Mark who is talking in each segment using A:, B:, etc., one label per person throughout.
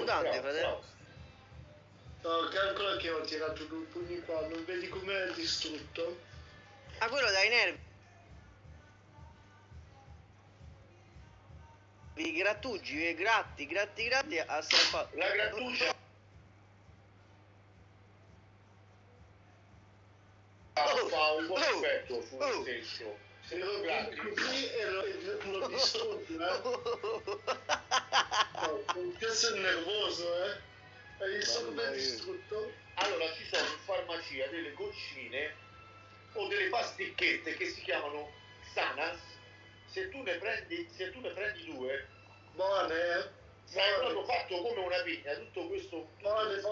A: tante, fratello.
B: No, calcola che ho tirato 2 pugni qua, non vedi com'è distrutto?
A: Ah, quello dai nervi. I grattugi, gratti, ha strappato.
C: La grattugia fa un buon effetto sul stesso. Se lo gratti
B: così e lo distruggo, No, questo è nervoso, Hai visto com'è distrutto?
C: Allora ci sono in farmacia delle goccine o delle pasticchette che si chiamano Xanax. Se tu ne prendi 2,
B: Buone,
C: sai proprio fatto come una pigna, tutto questo
B: buone.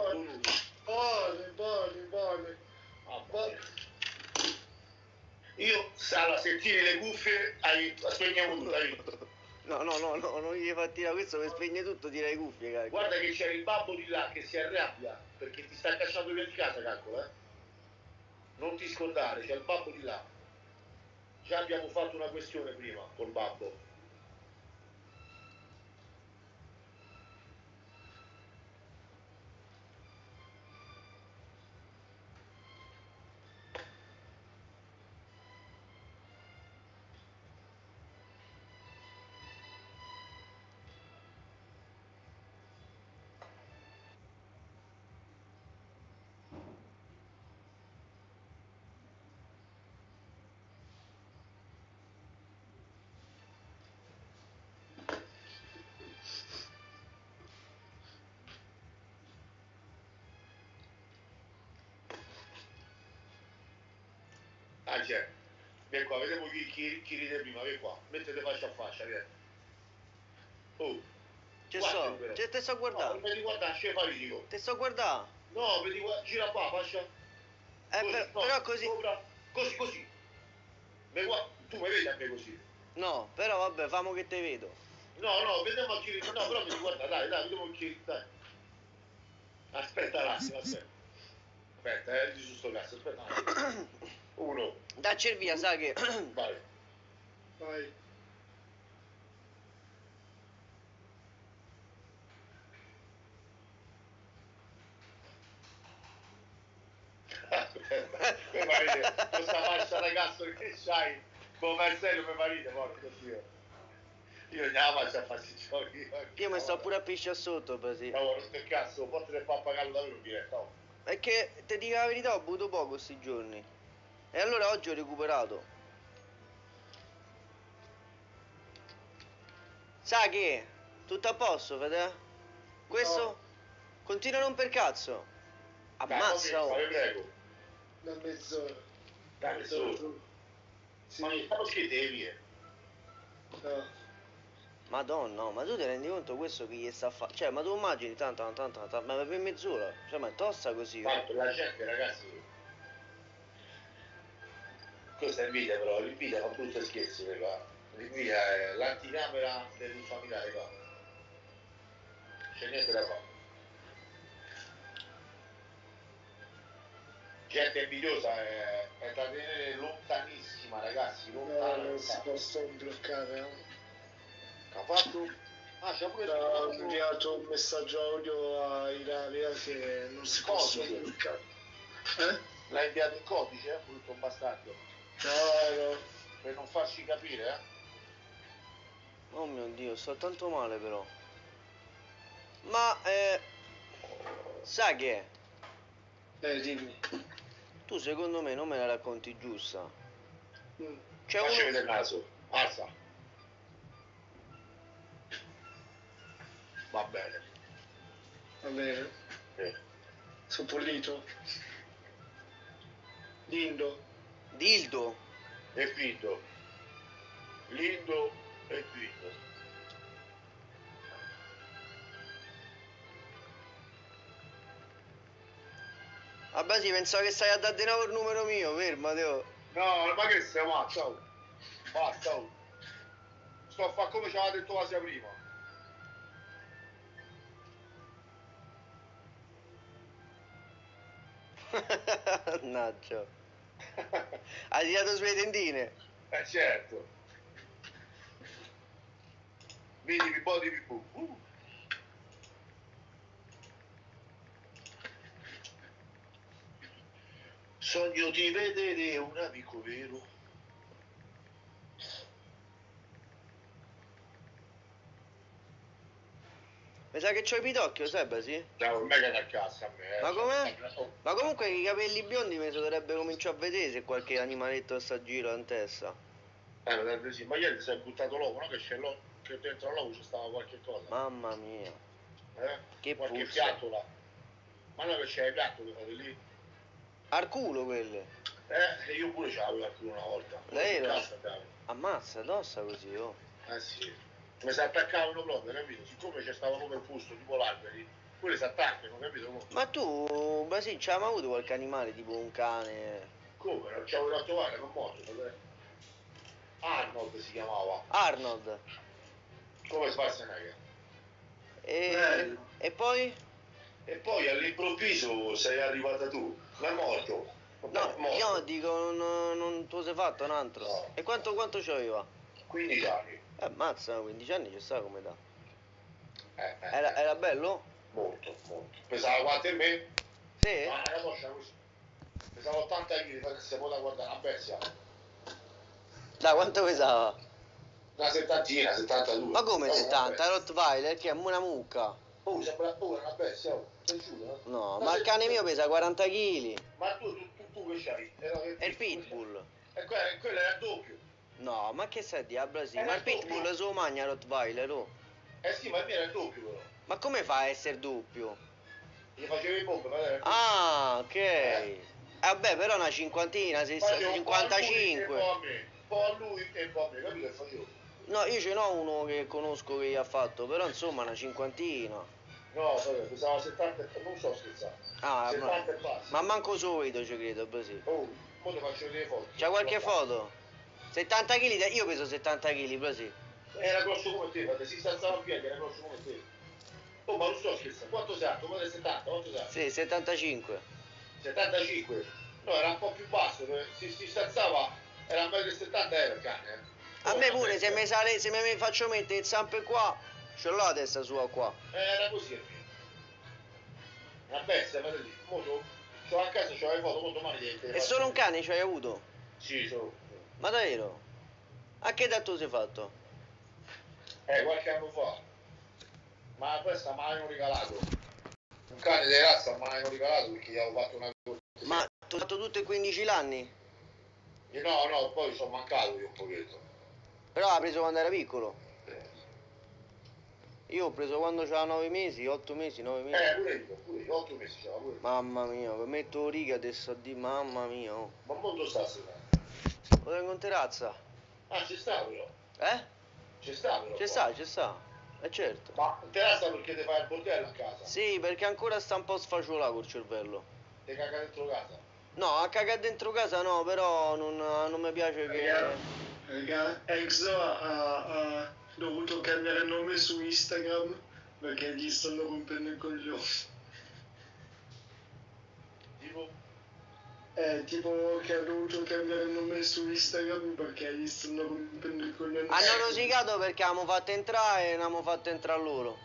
C: Io, Sala, se tiri le cuffie, spegniamo tutto, hai visto?
A: No, non gli fa tirare questo per spegne tutto, tira le cuffie, cacchio.
C: Guarda che c'è il babbo di là che si arrabbia perché ti sta cacciando via di casa, calcola, Non ti scordare, c'è il babbo di là. Già abbiamo fatto una questione prima col babbo. Ah, c'è. Vieni qua, vediamo chi ride prima, vieni qua. Mettete faccia a faccia, vieni. Oh.
A: Te sto guardando.
C: No, vedi guardare, c'è faritico.
A: Te sto guardando.
C: No, vedi gira qua, faccia. Così,
A: però così.
C: Sopra, così. Tu mi vedi a me così?
A: No, però vabbè, famo che te vedo.
C: No, vediamo a chi. No, però mi guarda, dai, vediamo chi. Dai. Aspetta un attimo, aspetta, di su sto cazzo, aspetta un attimo. 1.
A: Dacci via, sa che.
C: Vai. Aspetta, mi fa ridere, questa faccia ragazzo che c'hai, come Marcello mi fa ridere, porco Dio. Io ne la faccio a farsi giochi.
A: Io mi sto pure a pisciare sotto, così.
C: No, non sto cazzo, portate il pappagallo da lui diretta.
A: È che, ti dico la verità, ho bevuto poco questi giorni. E allora oggi ho recuperato. Sa che? Tutto a posto, frate? Questo?
B: No.
A: Continua a non per cazzo. Ammazza, oh.
C: Prego.
B: Da mezz'ora.
C: Da mezz'ora.
B: Sì.
C: Ma mi fanno schiedevi,
B: No.
A: Madonna, ma tu ti rendi conto questo che gli sta a fare? Cioè, ma tu immagini tanto, ma per mezz'ora? Cioè, ma è tosta così?
C: Fatto, la gente, ragazzi. Questa è invidia però, l'invidia fa brutti scherzi, qua. L'invidia è l'anticamera del familiare qua. C'è niente da fare. Gente invidiosa è da tenere lontanissima, ragazzi, lontana.
B: No, non si possono bloccare,
C: Ha fatto? Ah, c'è pure
B: ho inviato un messaggio audio a Ilaria che non si possono bloccare.
C: L'ha inviato in codice, brutto bastardo.
B: No.
C: Per non farci capire,
A: Oh mio Dio, sto tanto male però. Ma, sai che è?
B: Dimmi.
A: Tu secondo me non me la racconti giusta.
C: C'è facci vedere il naso, alza. Va bene.
B: Va bene. Sono pulito. Dildo.
C: E finto. Lindo e finto.
A: Vabbè, sì, pensavo che stai a dare di nuovo il numero mio, fermate.
C: No, ma che sei mazza? Basta. Sto a fare come ci aveva detto Asia prima.
A: Mannaggia. Hai tirato sulle tendine?
C: Certo. Vedi, mi body, mi bu. Sogno di vedere un amico vero.
A: Mi sa che c'ho i pidocchio, sai, sì?
C: Ciao, ormai che da casa a me.
A: Ma com'è? Ma comunque i capelli biondi mi si dovrebbe cominciare a vedere se qualche animaletto sta a giro in testa.
C: Dovrebbe sì, ma ieri ti sei buttato l'uovo, no? Che dentro l'uovo c'è stava qualche cosa.
A: Mamma mia. Che
C: qualche
A: puzza.
C: fiatola. Ma no che c'è i piattoli fate lì?
A: Al culo quelle.
C: Io pure ce l'avevo anche una volta.
A: Lei lo...
C: Cassa, cavolo.
A: Ammazza, tosta così, oh.
C: Sì. Mi si attaccavano proprio, capito? Siccome c'è stavano per fusto, tipo l'alberi, quelle si attaccano, capito?
A: Ma tu, Basì, c'hai mai avuto qualche animale, tipo un cane?
C: Come? Non c'avevo da trovare, non morto. Arnold si chiamava.
A: Arnold.
C: Come Schwarzenegger.
A: E poi?
C: E poi all'improvviso sei arrivata tu. Ma è morto.
A: No, io dico, non tu sei fatto un altro.
C: No.
A: E quanto c'aveva?
C: 15 anni.
A: Mazza, 15 anni ci sta come da.
C: Eh.
A: Era bello?
C: Molto, molto. Pesava quanto in me?
A: Sì?
C: Ma la coscia così. Pesava 80 kg, se può da guardare, una bestia.
A: Dai, quanto pesava?
C: Una settantina, 72.
A: Ma come 70? Rottweiler, che è una mucca.
C: Oh, sembra una bestia, oh. Sei giuro?
A: No, ma il cane mio pesa 40 kg.
C: Ma tu che c'hai?
A: È il pitbull.
C: E quello era il doppio.
A: No, ma che sai diavolo sì? Ma il pitbull se lo mangia Rottweiler, oh.
C: Sì, ma il mio era il doppio però.
A: Ma come fa a essere doppio?
C: Gli facevi pompe, ma
A: Ah, ok. Vabbè, però una cinquantina, 55.
C: Un po' a lui e un po' a me, capito che facevo?
A: No, io ce n'ho uno che conosco che gli ha fatto, però insomma una cinquantina.
C: No, pesava 70, non so scherzare.
A: Ah,
C: 70 e basta.
A: ma manco solito ci credo, così.
C: Oh, ora ti faccio vedere foto.
A: C'ha qualche foto? 70 kg, io peso 70 kg, così.
C: Era grosso come te, frate, si stanzava in piedi, era grosso come te. Oh, ma non sto scherzando, quanto sei alto? 1,70 m, quanto sei alto?
A: Sì, 75.
C: 75? No, era un po' più basso, si stanzava, era 1,70 m era il cane.
A: A me pure, se mi faccio mettere le zampe qua, ce l'ho la testa sua qua.
C: Era così il mio. Una bestia, frate lì. Molto, a casa c'ho le foto, molto male.
A: E solo un cane ci hai avuto?
C: Sì, solo.
A: Ma davvero? A che età tu sei fatto?
C: Qualche anno fa. Ma questa me l'hanno regalato. Un cane di razza me l'hanno regalato perché gli avevo fatto una cosa.
A: Ma tu hai fatto tutti e 15 anni?
C: No, poi sono mancato io un pochetto.
A: Però l'ha preso quando era piccolo? Io ho preso quando c'aveva 9 mesi, 8 mesi, 9 mesi.
C: Pure io, 8 mesi c'era pure.
A: Mamma mia, per metto riga adesso a di mamma mia. Oh.
C: Ma molto sta stasera.
A: Lo tengo in terrazza.
C: Ah, ci sta però.
A: Ci sta. Certo.
C: Ma in terrazza perché ti fai il bordello a casa?
A: Sì, perché ancora sta un po' sfacciolato col cervello.
C: Ti caga dentro casa?
A: No, a cagare dentro casa no, però non mi piace che...
B: Raga, Exo ha dovuto cambiare nome su Instagram perché gli stanno rompendo il coglione. Tipo che ha dovuto cambiare nome su Instagram perché gli stanno rompendo il coglione.
A: Hanno rosicato perché avevamo fatto entrare e non abbiamo fatto entrare loro.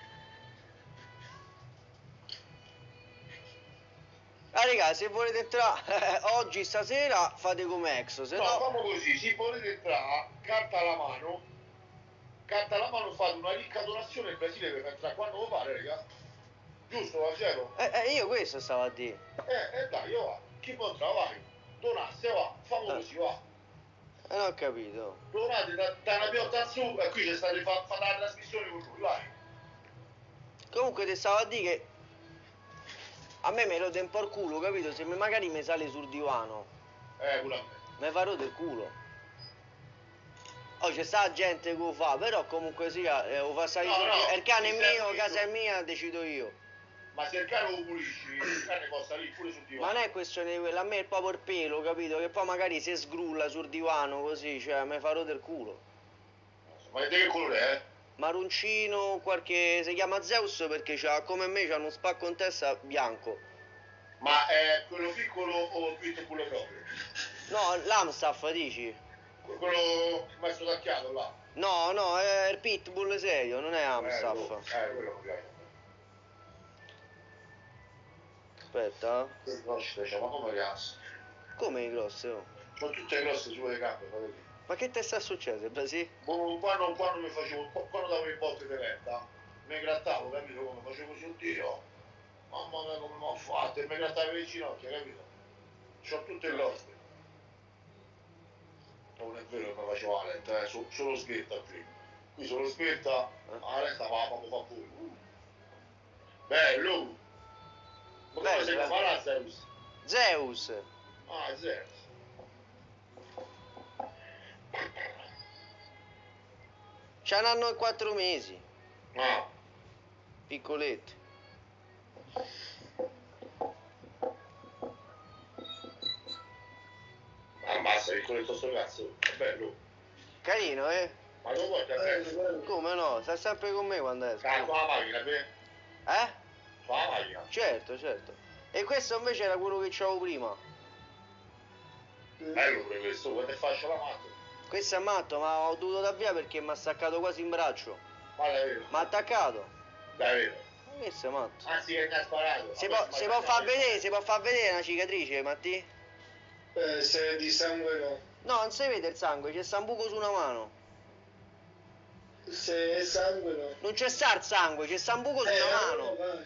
A: Ah raga, se volete entrare oggi, stasera, fate come Exo, se
C: No,
A: no...
C: famo così, se volete entrare, carta alla mano, fate una ricca donazione in Brasile per entrare quando lo fare, raga. Giusto, Vangelo?
A: Io questo stavo a dire.
C: Dai, io va. Chi può entrare, vai. Donasse, va. Famo così, va.
A: Non ho capito.
C: Donate da una piotta su e qui c'è stata fate la trasmissione con lui, vai.
A: Comunque ti stavo a dire che a me rode un po' il culo, capito? Se magari mi sale sul divano,
C: Pure a me.
A: mi fa rode il culo. Oh, c'è sta gente che lo fa, però comunque sia, lo fa salire sul divano. Il cane è mio, casa è mia, decido io.
C: Ma se il cane lo pulisci, il cane può salire pure sul divano.
A: Ma non è questione di quello, a me è proprio il pelo, capito? Che poi magari si sgrulla sul divano così, cioè mi fa rode il culo.
C: Ma di che colore è?
A: Maroncino, si chiama Zeus perché c'ha, come me c'ha uno spacco in testa bianco.
C: Ma è quello piccolo o il pitbull proprio?
A: No, l'Amstaff dici?
C: Quello messo tacchiato là.
A: No, è il pitbull serio, non è Amstaff.
C: Quello mi piace.
A: Aspetta.
C: No, ci piace, ma come cazzo?
A: Come grosse, oh?
C: Sono tutte grosse sulle gambe, fratelli.
A: Ma che te sta succedendo, Brasi?
C: Quando mi facevo, quando davo i botte di retta, mi grattavo, capito? Come facevo così, oddio, mamma mia come mi ho fatto, e mi grattavo le ginocchia, capito? C'ho tutte grosse. Non è vero che mi facevo la lenta, solo scritta qui. Qui solo scritta, la lenta ma fa pure. Bello! Ma come
A: Bello,
C: si chiama Zeus?
A: Zeus!
C: Ah, Zeus.
A: C'ha un anno e 4 mesi,
C: Ah,
A: piccoletti.
C: ammazza, piccoletto sto cazzo, è bello.
A: Carino, eh?
C: Ma lo vuoi che è bello?
A: Come no? Sta sempre con me quando esco.
C: Ah, con la macchina, per?
A: Eh?
C: Con la macchina.
A: Certo, certo. E questo invece era quello che c'avevo prima.
C: Bello pure questo, quando è fascia la matto.
A: Questo è matto, ma ho dovuto da via perché mi ha staccato quasi in braccio.
C: Ma è vero.
A: Mi ha attaccato.
C: Dai, vero.
A: Ma questo è matto.
C: Anzi che mi ha sparato.
A: Si può far vedere una cicatrice, Matti?
B: Se di sangue no.
A: No, non si vede il sangue, c'è sta un buco su una mano.
B: Se è sangue no.
A: Non c'è sta il sangue, c'è sta un buco su una mano.
B: Vai.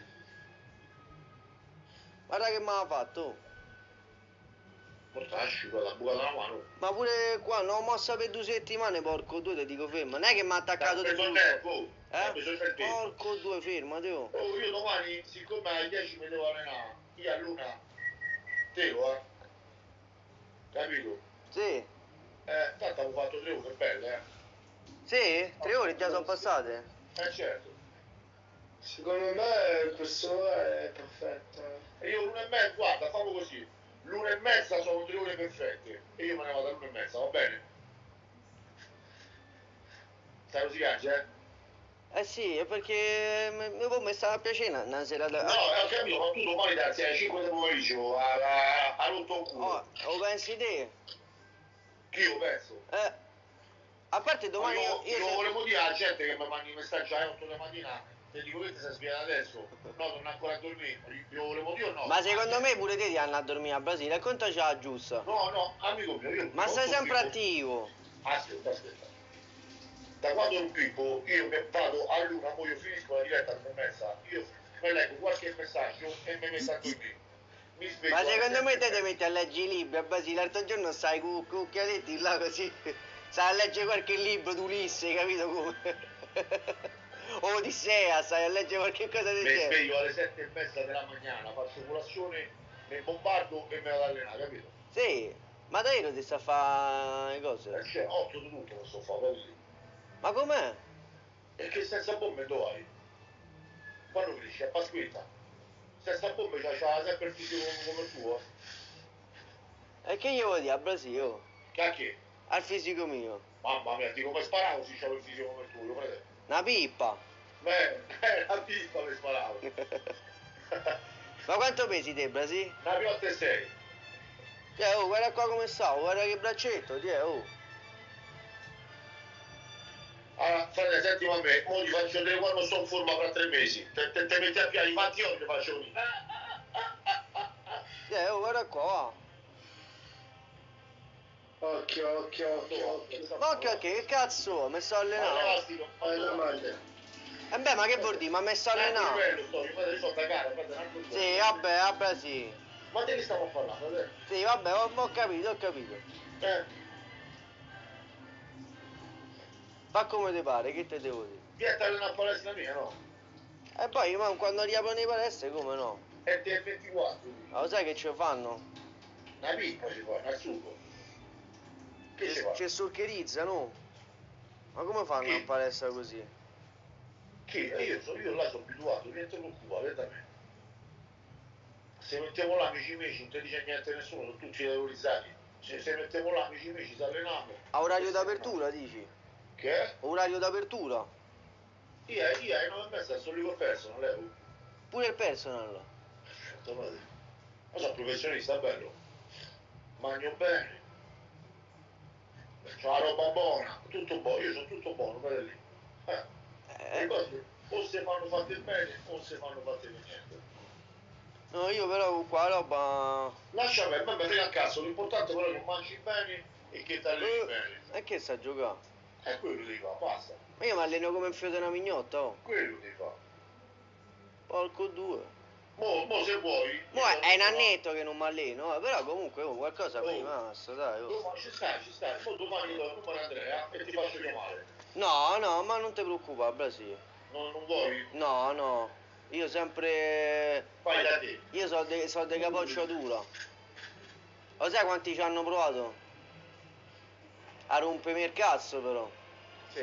A: Guarda che mi ha fatto. Oh.
C: Porta asciuga la buca della mano.
A: Ma pure qua non ho mossa per 2 settimane, porco due, te dico fermo. Non è che mi ha attaccato
C: Dai,
A: di
C: preso il
A: brutto.
C: tempo. Ho bisogno del tempo.
A: Porco due, fermati, oh.
C: Oh, io domani, siccome alle 10 mi devo allenare, io a luna devo, capito?
A: Sì.
C: Tanto avevo fatto 3 ore belle,
A: Sì? 3 ore già sono passate?
C: certo.
B: Secondo me quest'ora è perfetta.
C: E io l'1:30, guarda, famo così, l'1:30 sono 3 ore perfette, e io me ne vado all'1:30, va bene? Sai così caccia,
A: Eh sì, è perché mi stava a piacere una serata.
C: No, ho capito, ma tu domani da alle 5 del pomeriggio a rotto il culo.
A: Oh, lo pensi te?
C: Che io penso.
A: A parte domani
C: Io volevo dire alla gente che mi mandi messaggi alle 8 della mattina, ti dico che ti sei svegliato adesso, no, torno ancora a dormire, io volevo dire o no?
A: Ma secondo me pure te ti hanno a dormire a Brasile, raccontaci la giusta.
C: No, amico mio, io...
A: Ma stai sempre attivo.
C: Aspetta. Da quando ero piccolo, io vado a luna, poi io finisco la diretta alle 9:30, io mi leggo qualche messaggio e mi metto a dormire. Mi sveglio.
A: Ma secondo me te ti metti a leggere i libri a Brasile, l'altro giorno stai con occhialetti là così, stai a leggere qualche libro d'Ulisse, capito come? O Odissea, stai a leggere qualche cosa di
C: Mi
A: genere.
C: sveglio alle 7:30 della mattina, faccio colazione, mi bombardo e mi vado ad allenare, capito?
A: Sì, ma dai non ti sta a fare le cose?
C: C'è 8 di tutto questo fa, così.
A: Ma com'è?
C: Perché senza bombe dove hai? Quando cresci a Pasquetta, senza bombe c'ha sempre il fisico come il tuo.
A: E che io vuoi dire a Brasile? Oh?
C: Cacchè,
A: Al fisico mio.
C: mamma mia, ti come sparavo se c'avevo il fisico come il tuo, fratello.
A: Una pippa.
C: La pippa mi sparavo.
A: Ma quanto pesi te, Brasile?
C: Una piotta e 6.
A: Oh, guarda qua come stavo, guarda che braccetto, oh.
C: Allora, frate, sentimi a me, ora ti faccio vedere quando sto in forma fra 3 mesi. Te metti a piedi, infatti io ti faccio così.
A: Oh, guarda qua, va.
B: Occhio.
A: Ma che cazzo, mi sto allenando. Beh, ma che vuol dire? Ma mi sto allenando. Sì, vabbè, sì.
C: Ma te che stiamo a parlare?
A: Sì, vabbè, ho capito. Fa come ti pare, che te devo dire?
C: Vieni a allenare a palestra mia, no?
A: E poi, ma quando riaprono i palestre, come no?
C: E te 24.
A: Ma lo sai che ci fanno?
C: Una pippa ci fa, un sugo. Che ci fa?
A: C'è surcherizza, no? Ma come fanno a palestra così?
C: Che? Io là sono abituato, niente preoccupare, da me. Se mettiamo là amici miei, non ti dice niente nessuno, sono tutti terrorizzati. Se mettiamo là amici miei, ci alleniamo.
A: A orario d'apertura, dici?
C: Che?
A: Orario d'apertura?
C: Io ai 9:30 sto lì col personal, levo.
A: Pure il personal.
C: Ma sono professionista, bello. Mangio bene. C'ho la roba buona, tutto buono, io sono tutto buono, per lì. Le cose o se fanno fatte bene o se fanno fatte per niente.
A: No, io però con qua roba...
C: Lascia perdere, vabbè, frega a cazzo, l'importante però è che mangi bene e che ti alleni bene.
A: E che sa giocare?
C: È quello devi fare, basta.
A: Ma io mi alleno come un fiore di una mignotta, oh.
C: Quello devi fare.
A: Porco due.
C: Mo se vuoi...
A: Mo' è un annetto che non mi alleno, però comunque qualcosa mi è rimasto, dai. Oh.
C: Domani ci stai. Poi domani do il numero a Andrea e ti faccio chiamare.
A: No, ma non ti preoccupare, Brasile.
C: Non vuoi?
A: No, io sempre...
C: Fai da te.
A: Io so de capocciatura. Lo sai quanti ci hanno provato? A rompermi il cazzo però.
C: Sì.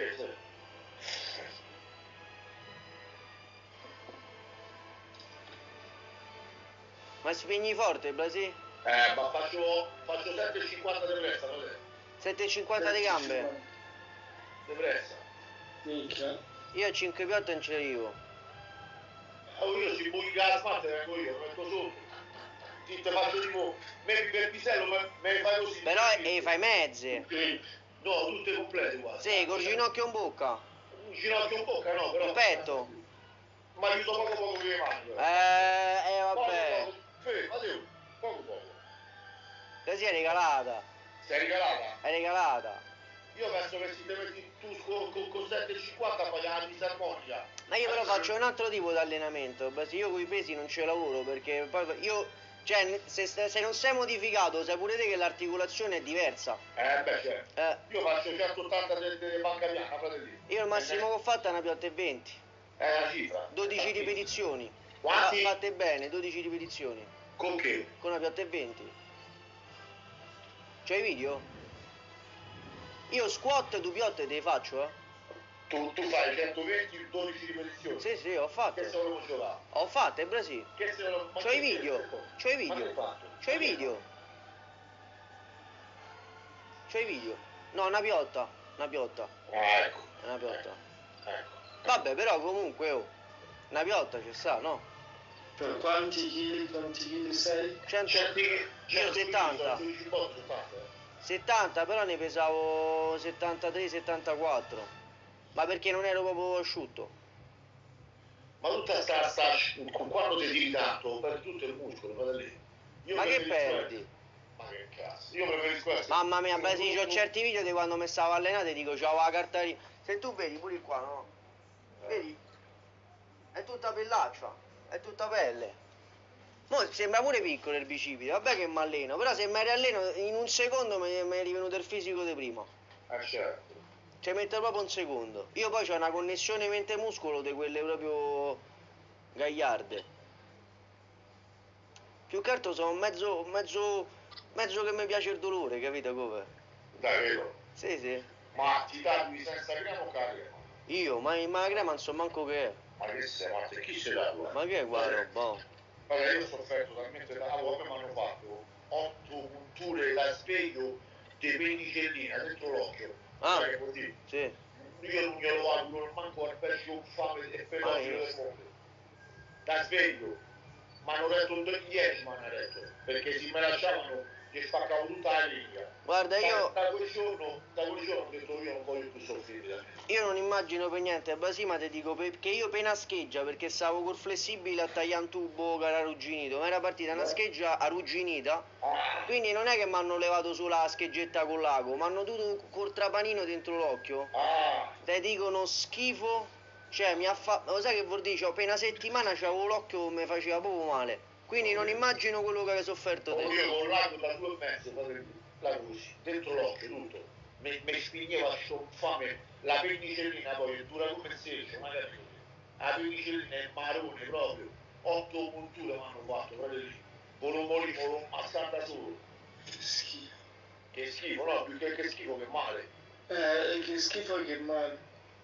A: Ma spegni forte, Brasile?
C: Ma faccio 7,50 di pressa, lo sai?
A: 7,50 di gambe?
C: Di pressa.
B: Minchia.
A: Io a 5 piatte non ci arrivo.
C: Oh, io si buchi la smart vengo io, lo metto sotto. Ti te faccio tipo, per pisello, me fai così.
A: Però fai mezze.
C: No, tutte complete qua.
A: Sì, col ginocchio in bocca.
C: Un ginocchio in bocca no, però.
A: Il petto.
C: Ma aiuto poco che mi mangio.
A: Vabbè.
C: Matteo, poco.
A: Così è regalata.
C: Sei regalata?
A: È regalata.
C: Io penso che se ti metti tu con 7,50 fai la disarmonica.
A: Ma io però faccio un altro tipo di allenamento. Io con i pesi non ci lavoro perché poi io, cioè, se non sei modificato, sai pure te che l'articolazione è diversa.
C: Beh, certo. Io faccio 180 di panca piana, fratelli.
A: Io il massimo che ho fatto è una piotta e 20.
C: È la cifra.
A: 12 ripetizioni.
C: Quanti?
A: Fatte bene, 12 ripetizioni.
C: Con che?
A: Con una piotta e 20. C'hai i video? Io squat 2 piotte te le faccio, eh.
C: Tu fai 120, 12 ripetizioni.
A: Sì, ho fatto.
C: Che se lo faccio là?
A: Ho fatto, Brasile.
C: Che se lo...
A: C'ho i video. C'ho i
C: Ma che hai
A: video.
C: fatto?
A: C'ho i video. C'ho i video. No, una piotta. Una piotta.
C: Ecco.
A: È una piotta.
C: Ecco.
A: Vabbè, però comunque, oh. Una piotta ci sta, no?
B: Per quanti chili sei?
A: 100. Io 70. 70, però ne pesavo 73-74. Ma perché non ero proprio asciutto.
C: Ma tutta quando ti tiri tanto, perdi tutto il muscolo, fratelli.
A: Ma che perdi?
C: Ma che cazzo? Io preferisco essere...
A: Mamma mia, beh sì, c'ho certi video di quando mi stavo allenando e dico c'avevo la cartellina. Se tu vedi pure qua, no? Vedi? È tutta pellaccia, è tutta pelle. Mo sembra pure piccolo il bicipite, vabbè che mi alleno, però se mi rialleno in un secondo mi è rivenuto il fisico di prima.
C: Certo.
A: Ci mette proprio un secondo. Io poi ho una connessione mente-muscolo di quelle proprio gagliarde. Più che altro sono mezzo che mi piace il dolore, capito come?
C: Dai, vero?
A: Sì.
C: Ma ti tagli senza crema o carne?
A: Io, ma la crema non so manco che è.
C: Ma che sei, ma chi ce l'ha?
A: Ma che è qua roba?
C: Guarda, io ho sofferto talmente da lavoro che mi hanno fatto 8 punture da sveglio di penicillina dentro l'occhio.
A: Ah,
C: Sai che così?
A: sì.
C: Io non glielo auguro manco al peggio fame e feroce del mondo. Da sveglio. Ma hanno detto 10 mi hanno detto. Perché se me lasciavano gli spaccavo tutta la linea.
A: Guarda, io
C: Da quel giorno ho detto io non voglio più soffrire.
A: Io non immagino per niente, Basima ti dico perché io appena scheggia, perché stavo col flessibile a tagliare un tubo che era arrugginito, ma era partita una scheggia arrugginita, quindi non è che mi hanno levato solo la scheggetta con l'ago, mi hanno tutto col trapanino dentro l'occhio, te dicono schifo, cioè mi ha fatto, lo sai che vuol dire, appena settimana c'avevo l'occhio che mi faceva proprio male, quindi non immagino quello che hai sofferto te.
C: Io con l'ago da 2 mesi, la così, dentro l'occhio tutto, mi spigneva fame. La penicillina poi dura come il selcio, magari la penicillina è marrone proprio, 8 punture mi hanno fatto, fratelli, volumoli, da solo.
B: Che schifo.
C: Che schifo, no, più che schifo che male.
B: Che schifo e che male.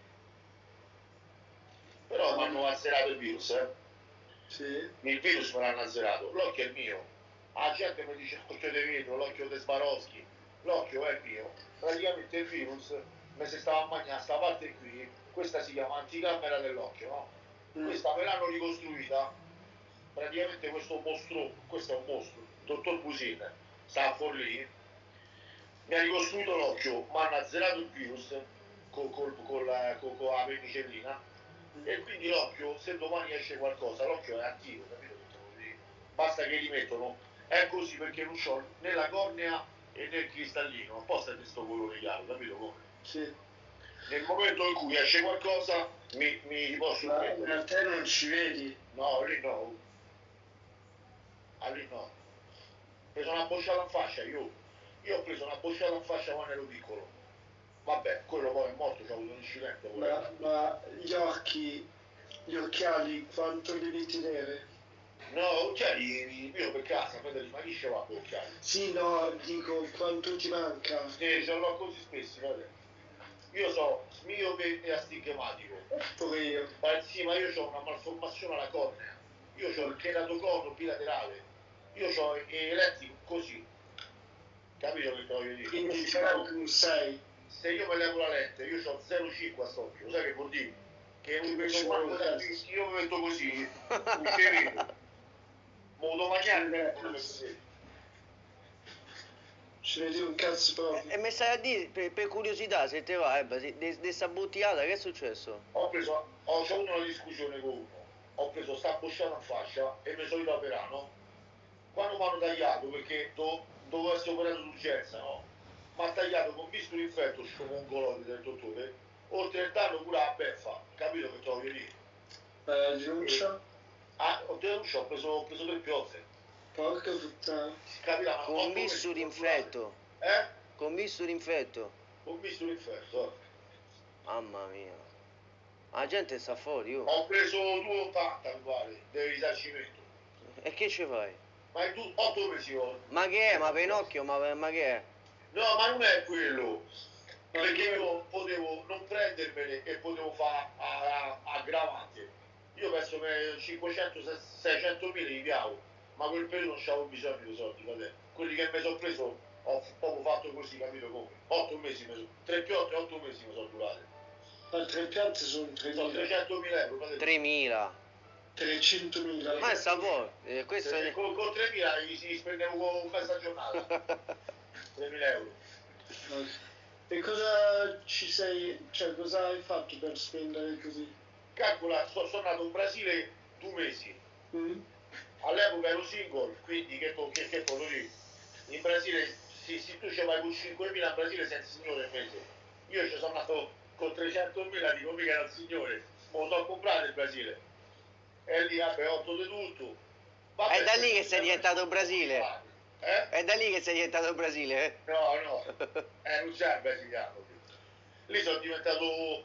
C: Però mi hanno azzerato il virus,
B: Sì.
C: Il virus me l'hanno azzerato, l'occhio è mio. La gente mi dice l'occhio di vetro, l'occhio di Swarovski, l'occhio è mio. Praticamente il virus mi si stava a mangiare sta parte qui, questa si chiama anticamera dell'occhio, no? Questa me l'hanno ricostruita, praticamente questo è un mostro, dottor Busin, sta a Forlì, mi ha ricostruito l'occhio, mi hanno azzerato il virus con la penicillina e quindi l'occhio, se domani esce qualcosa, l'occhio è attivo, capito? basta che li mettono, è così perché non c'ho né la cornea e né il cristallino, apposta di questo colore chiaro, capito come?
B: Sì.
C: Nel momento in cui esce qualcosa mi posso
B: Ma
C: mettere.
B: a te non ci vedi.
C: No, lì no. Ah, lì no. Ho preso una bocciata in faccia, io ho preso una bocciata in faccia quando ero piccolo. Vabbè, quello poi è morto, c'ha avuto un incidente.
B: Ma gli occhiali, quanto devi tenere?
C: No, occhiali, io per casa, fratelli, ma chi ce l'ha con occhiali?
B: Sì, no, dico, quanto ti manca?
C: Sì, ce l'ho così spessi, fratelli. Io so miope e astigmatico.
B: Pure io.
C: Ma sì, ma io ho una malformazione alla cornea. Io ho il keratocono bilaterale. Io ho eletti così. Capito che te voglio dire?
B: Quindi sarà un 6.
C: Se io mi levo la lente, io ho 0,5 a st'occhio, lo sai che vuol dire? Che non
B: Che
C: vedo
B: ci
C: manco
B: vuole
C: da
B: cazzo.
C: qui, io mi metto così, non ci vedo. Modo mangiare, come vedete.
B: Ci vedi un cazzo proprio.
A: E mi stai a dire, per curiosità, se te va, di sta bottigliata, che è successo?
C: Ho avuto una discussione con uno, ho preso sta bocciata in fascia e mi sono ido a operare, no? Quando mi hanno tagliato, perché dovevo essere operato d'urgenza, no? Mi ha tagliato con bisturi infetto, sto mongoloide del dottore, oltre il danno pure la beffa, capito che te voglio dire?
B: Denuncia?
C: Ah, ho denunciato, ho preso 3 piotte.
B: Porca puttana.
C: Capita, ma
A: Con
C: 8 mesi
A: bisturi
C: sono durati.
A: infetto.
C: Eh?
A: Con bisturi infetto.
C: Ho visto l'inferno.
A: Mamma mia. La gente sta fuori, oh.
C: Ho preso 2,80 mi pare del risarcimento.
A: E che ci fai?
C: Ma in 8 mesi ho.
A: Ma che è? Ma Pinocchio? Ma che è?
C: No, ma non è quello. Perché io potevo non prendermene e potevo fare aggravante. Io penso che 500-600 mila li piavo, ma quel periodo non c'avevo bisogno di soldi, fratello. Quelli che mi sono preso ho proprio fatto così, capito come? 8 mesi, 3 piotte, 8 mesi mi sono durate.
B: Ma 3 piante sono
C: Sono
B: 3.000.
C: 300.000 euro, fratello.
A: 3.000.
B: 300.000.
A: Ma sta fuori. Questo è...
C: Con 3.000 si spendevo con mezza giornata. 3.000 euro.
B: E cosa ci sei, cioè cosa hai fatto per spendere così?
C: Calcola, sono nato in Brasile 2 mesi.
B: Mm?
C: All'epoca ero single, quindi che posso dire? In Brasile, se tu ci vai con 5.000 in Brasile sei il signore il mese. Io ci sono nato con 300.000, dico mica era il signore. Me lo so comprato il Brasile. E lì, vabbè, 8 di tutto. Vabbè,
A: È da lì che sei diventato Brasile.
C: Eh?
A: È da lì che sei diventato Brasile, eh?
C: No, non c'è il brasiliano. Lì sono diventato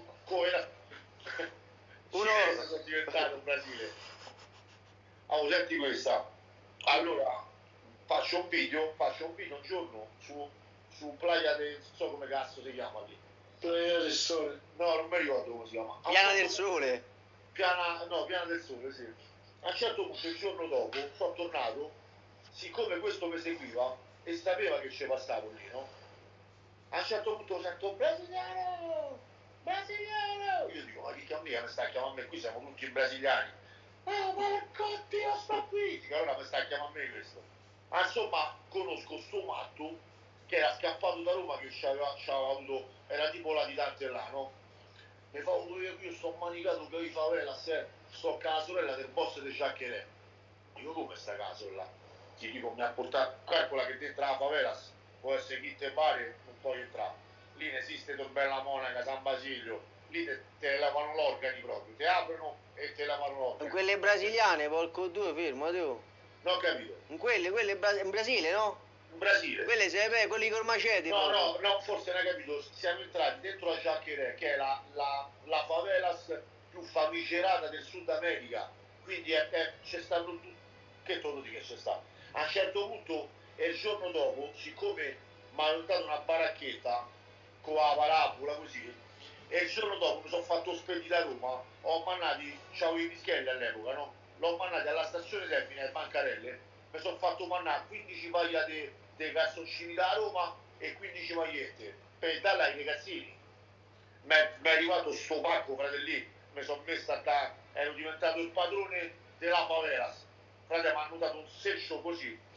A: Uno...
C: cinese, sono diventato in Brasile. Allora, senti questa. Allora, faccio un video un giorno su Playa del, non so come cazzo si chiama lì.
B: Playa del Sole.
C: No, non mi ricordo come si chiama.
A: Piana del Sole.
C: Piana del Sole, sì. A un certo punto, il giorno dopo, sono tornato, siccome questo mi seguiva e sapeva che ci passavo lì, no? A un certo punto sento brasiliano, brasiliano. Io dico, ma chi chiama mi sta chiamando a me? Qui siamo tutti brasiliani. Porco Dio, sto qui! Dico, allora mi sta chiamando a me questo. Ma insomma, conosco sto matto che era scappato da Roma, che c'aveva avuto, era tipo latitante là, no? Mi fa, io sto manicato che i favela, sto con la sorella del boss di Giaccherè. Dico, come sta caso là? Ti dico, mi ha portato, calcola che dentro la favela può essere chi te pare, non puoi entrare. Lì ne esiste Torbella Monaca, San Basilio, lì te lavano l'organi proprio, ti aprono e te lavano
A: In
C: l'organo.
A: quelle brasiliane, porco due, fermo, tu.
C: Non ho capito.
A: In quelle in Brasile, no?
C: In Brasile.
A: Quelle sei quelli col macete.
C: No, forse non hai capito. Siamo entrati dentro la Giaccherè, che è la favelas più famigerata del Sud America. Quindi c'è stato tutto. Che te lo dico che c'è stato? A un certo punto, e il giorno dopo, siccome mi hanno dato una baracchetta con la parabola così, e il giorno dopo mi sono fatto spedire a Roma, ho mandati, c'avevo i pischelli all'epoca, no? L'ho mandati alla stazione Termine, alle bancarelle, mi sono fatto mandare 15 paia dei calzoncini da Roma e 15 magliette per darle ai ragazzini. Mi è arrivato sto pacco, fratelli, mi sono messo ero diventato il padrone della favela. Frate, mi hanno dato un seccio così.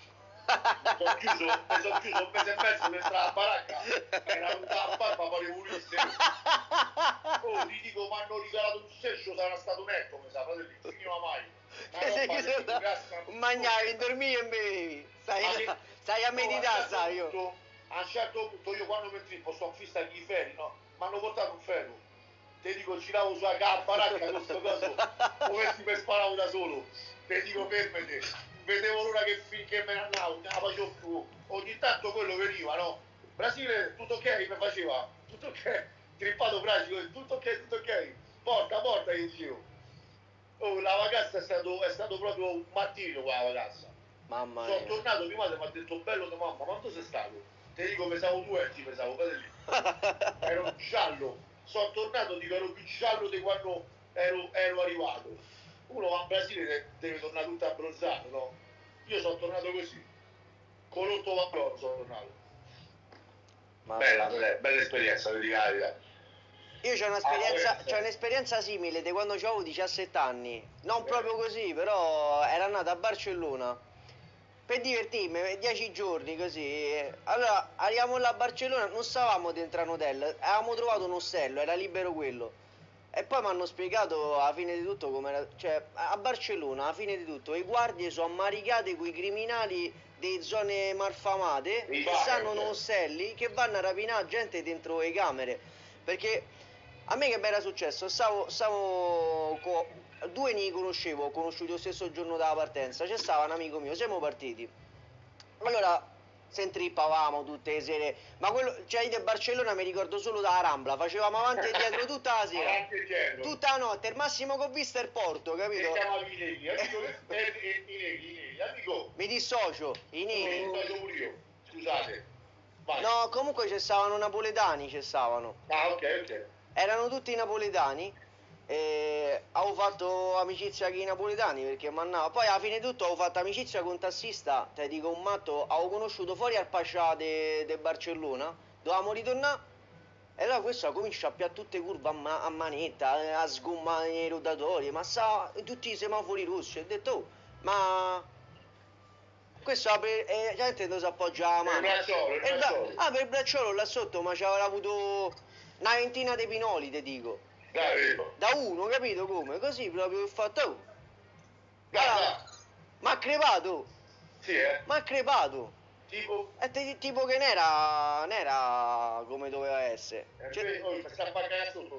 C: Mi sono chiuso un mese e mezzo dentro la baracca, era tutta la barba, poi pulisse. Oh, ti dico, mi hanno regalato un sescio, sarà stato netto, mi sa, fratelli, non finiva mai.
A: Che sei chiuso da... Mangiavi, dormivi e bevi. Stai a meditare, sai io.
C: A un certo punto io quando mi trippo sto in fissa agli ferri, no? Mi hanno portato un ferro. Ti dico, giravo sulla baracca con sto coso, come mi sparavo da solo. Ti dico, fermate. Vedevo l'ora che finché me ne andavo, non la facevo più. Ogni tanto quello veniva, no? Brasile, tutto ok, mi faceva. Tutto ok. Trippato Brasile, tutto ok. Porta, io dicevo. Oh, la vacanza è stato proprio un mattino qua la vacanza.
A: Mamma mia.
C: Sono tornato, mia madre mi ha detto bello di mamma, quanto sei stato? Ti dico pesavo 2 etti, pesavo, fratelli. Ero giallo. Sono tornato, dico ero più giallo di quando ero arrivato. Uno va in Brasile deve tornare tutto abbronzato, no? Io sono tornato così. Con l'otto vapore sono tornato. Bella esperienza, devi dire.
A: Io c'ho un'esperienza simile di quando avevo 17 anni. Non proprio così, però era nata a Barcellona. Per divertirmi, 10 giorni così. Allora, arriviamo là a Barcellona, non stavamo dentro un hotel, avevamo trovato un ostello, era libero quello. E poi mi hanno spiegato alla fine di tutto com'era. Cioè, a Barcellona, alla fine di tutto, i guardie sono ammaricati con i criminali delle zone malfamate che stanno in ostelli che vanno a rapinare gente dentro le camere. Perché a me che mi era successo? Stavo con due ne conoscevo, ho conosciuto lo stesso giorno della partenza. C'è stava un amico mio, siamo partiti. Allora, se intrippavamo tutte le sere, ma quello, cioè io di Barcellona mi ricordo solo dalla Rambla, facevamo avanti e dietro tutta la sera, tutta la notte, il massimo che ho visto è il porto, capito?
C: E chiamavi i negri, amico.
A: Mi dissocio, i negri.
C: Mi dissocio pure io, scusate. Vai.
A: No, comunque ci stavano napoletani, ci stavano.
C: Ah, ok.
A: Erano tutti napoletani. E avevo fatto amicizia con i napoletani perché mannava. Poi alla fine di tutto avevo fatto amicizia con un tassista, te dico un matto, avevo conosciuto fuori al Pascià de Barcellona, dovevamo ritornare e allora questo comincia a piare tutte curve a manetta, a sgommare i rotatori, ma sa tutti i semafori rossi. Ho detto, oh, ma questo apre e la gente non si appoggia la mano.
C: Il bracciolo.
A: Per il bracciolo là sotto, ma ci avrà avuto una ventina di pinoli, te dico. Da uno, capito come? Così proprio ho fatto. Oh. Allora, ma ha crepato.
C: Sì,
A: Ma ha crepato.
C: Tipo?
A: Tipo che non era come doveva essere.
C: Sta pagando sotto,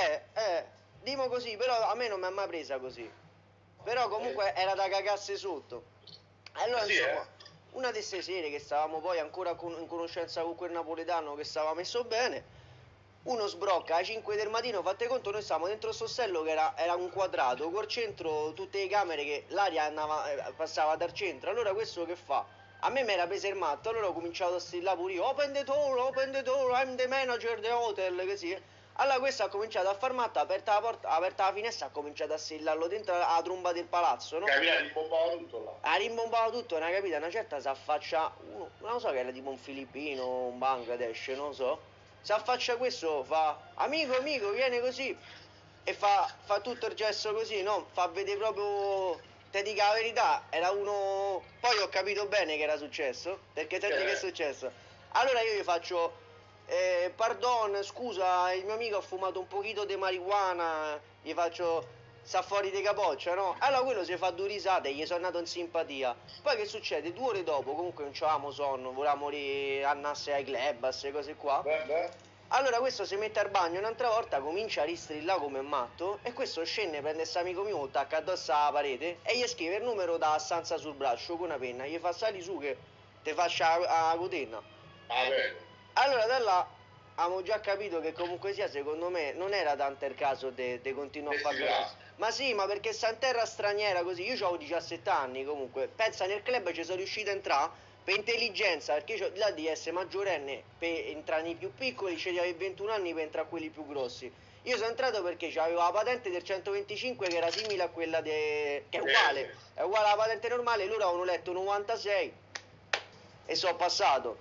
A: dimo così, però a me non mi ha mai presa così. Però comunque era da cagarsi sotto. Allora, insomma, una di queste sere che stavamo poi ancora in conoscenza con quel napoletano che stava messo bene. Uno sbrocca alle 5 del mattino, fate conto, noi stavamo dentro il ostello che era un quadrato, col centro tutte le camere che l'aria passava dal centro. Allora questo che fa? A me mi era preso il matto, allora ho cominciato a strillare pure io, open the door, I'm the manager the hotel, così. Allora questo ha cominciato a far matto, aperta la porta, aperta la finestra, ha cominciato a strillarlo dentro la tromba del palazzo, no?
C: Capita, rimbombava tutto là.
A: Ha rimbombava tutto, una capita, una certa si affaccia, non lo so che era tipo un filippino, un Bangladesh, non lo so. Si affaccia questo, fa amico, viene così e fa tutto il gesto così, no? Fa vedere proprio, te dica la verità, era uno, poi ho capito bene che era successo, perché senti che è successo. Allora io gli faccio, pardon, scusa, il mio amico ha fumato un pochino di marijuana, gli faccio, sta fuori di capoccia, no? Allora quello si fa due risate e gli sono nato in simpatia. Poi che succede? 2 ore dopo, comunque non c'avevamo sonno, volevamo andasse ai club, queste cose qua. Allora questo si mette al bagno un'altra volta, comincia a ristrillare come matto e questo scende, prende questo amico mio, attacca addosso alla parete e gli scrive il numero da stanza sul braccio con una penna, gli fa sali su che ti faccia la cotenna. Allora da là abbiamo già capito che comunque sia, secondo me, non era tanto il caso di continuare a fare. Ma sì, ma perché sta in terra straniera così, io avevo 17 anni comunque, pensa nel club ci sono riuscito a entrare per intelligenza, perché io là di essere maggiorenne per entrare nei più piccoli, c'è di avere 21 anni per entrare a quelli più grossi. Io sono entrato perché avevo la patente del 125 che era simile a quella che è uguale alla patente normale, loro avevano letto 96 e sono passato.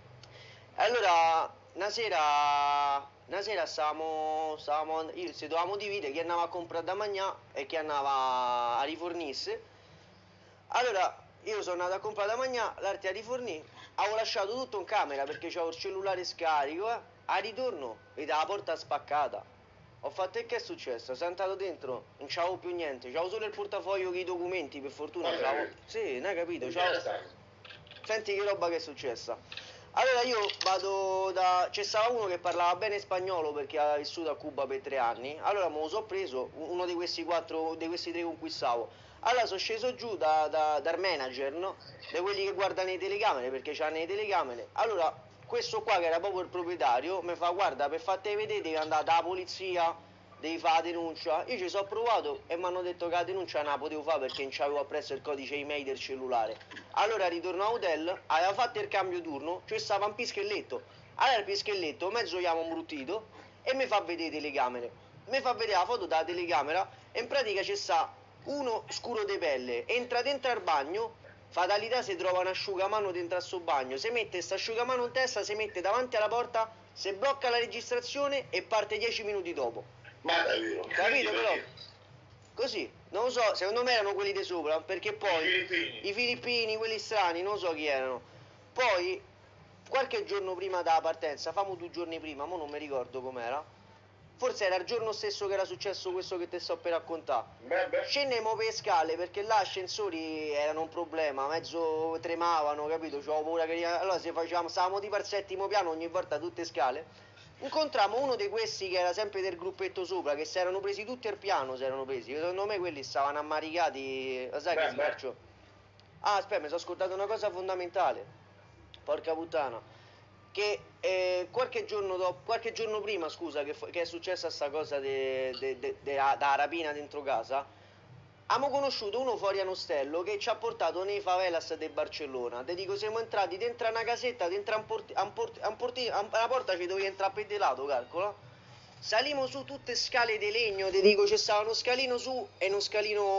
A: Allora una sera stavamo si dovevamo dividere chi andava a comprare da mangiare e chi andava a rifornirsi. Allora io sono andato a comprare da mangiare, l'arte a rifornì, avevo lasciato tutto in camera perché c'avevo il cellulare scarico, a ritorno vedevo la porta spaccata. Ho fatto e che è successo? Sono entrato dentro, non c'avevo più niente, c'avevo solo il portafoglio con i documenti, per fortuna
C: Ma
A: c'avevo.
C: che-
A: Sì, non hai capito,
C: Che
A: c'avevo.
C: era stato?
A: Senti che roba che è successa. Allora io vado da. C'è stato uno che parlava bene spagnolo perché aveva vissuto a Cuba per 3 anni. Allora me lo so preso, uno di questi quattro, di questi tre con cui stavo. Allora sono sceso giù dal manager, no? Da quelli che guardano le telecamere perché c'hanno le telecamere. Allora, questo qua che era proprio il proprietario mi fa guarda per farti vedere devi andare dalla polizia, devi fare la denuncia. Io ci sono provato e mi hanno detto che la denuncia non la potevo fare perché non c'avevo appresso il codice email del cellulare. Allora ritorno a hotel, aveva fatto il cambio turno, cioè stava un pischelletto. Allora il pischelletto mezzo chiamo imbruttito e mi fa vedere le telecamere. Mi fa vedere la foto dalla telecamera e in pratica c'è sta uno scuro di pelle, entra dentro al bagno, fatalità si trova un asciugamano dentro al suo bagno, si mette sta asciugamano in testa, si mette davanti alla porta, si blocca la registrazione e parte 10 minuti dopo.
C: Ma davvero?
A: Capito
C: Quindi
A: però?
C: perché?
A: Così, non lo so, secondo me erano quelli di sopra, perché poi
C: I filippini.
A: i filippini, quelli strani, non so chi erano. Poi, qualche giorno prima della partenza, famo 2 giorni prima, ma non mi ricordo com'era. Forse era il giorno stesso che era successo questo che ti sto per raccontare.
C: Beh.
A: Scendemmo per le scale perché là ascensori erano un problema, mezzo tremavano, capito? C'avevo paura che. Allora se facevamo, stavamo tipo al 7° piano ogni volta tutte scale. Incontrammo uno di questi che era sempre del gruppetto sopra, che si erano presi tutti al piano, si erano presi. Secondo me quelli stavano ammaricati. Lo sai che
C: Beh.
A: smercio? Ah, aspetta, mi sono scordato una cosa fondamentale. Porca puttana. Che qualche giorno prima, scusa, che è successa sta cosa da rapina dentro casa, abbiamo conosciuto uno fuori a Ostello che ci ha portato nei favelas di Barcellona. Ti dico, siamo entrati dentro una casetta, dentro una porta ci dovevi entrare pedelato, calcola. Salimo su tutte scale di legno, ti dico, c'è stato uno scalino su e uno scalino